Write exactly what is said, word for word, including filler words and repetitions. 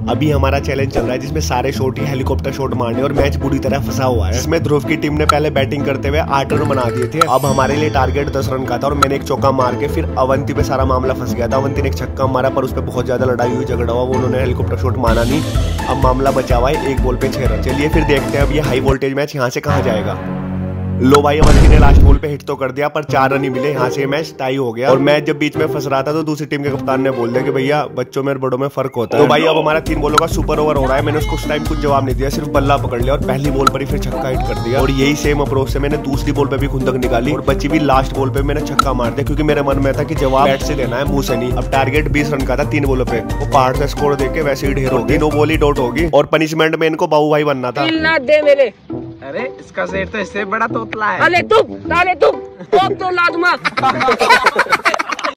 अभी हमारा चैलेंज चल रहा है जिसमें सारे शॉट ही हेलीकॉप्टर शॉट मारने और मैच बुरी तरह फंसा हुआ है। इसमें ध्रुव की टीम ने पहले बैटिंग करते हुए आठ रन बना दिए थे। अब हमारे लिए टारगेट दस रन का था और मैंने एक चौका मार के फिर अवंती पे सारा मामला फंस गया था। अवंती ने एक छक्का मारा पर उस पर बहुत ज्यादा लड़ाई हुई, झगड़ा हुआ, वो उन्होंने हेलीकॉप्टर शॉट मारा नहीं। अब मामला बचा हुआ है एक बॉल पे छह रन। चलिए फिर देखते हैं अब ये हाई वोल्टेज मैच यहाँ से कहाँ जाएगा। लो भाई, अवंती ने लास्ट बॉल पे हिट तो कर दिया पर चार रन ही मिले। यहाँ से मैच टाई हो गया और मैच जब बीच में फंस रहा था तो दूसरी टीम के कप्तान ने बोल दिया कि भैया बच्चों में बड़ों में फर्क होता है। तो भाई अब हमारा तीन बॉलों का सुपर ओवर हो रहा है। मैंने उसको उस टाइम कुछ जवाब नहीं दिया, सिर्फ बल्ला पकड़ लिया और पहली बॉल पर ही फिर छक्का हिट कर दिया। और यही सेम अप्रोच से मैंने दूसरी बॉल पे भी खुंदक निकाली और बची भी लास्ट बॉल पे मैंने छक्का मार दिया, क्योंकि मेरे मन में था कि जवाब बैट से देना है, मुंह से नहीं। अब टारगेट बीस रन का था तीन बॉलों पे, वो पहाड़ से स्कोर देके वैसे ही ढेर होगी, तीनों बॉल ही डॉट होगी। और पनिशमेंट में इनको बाबू भाई बनना था। दे मेरे। अरे इसका शेर तो इससे बड़ा तोतला है। अरे तुम, अरे तुम, तो लादमा।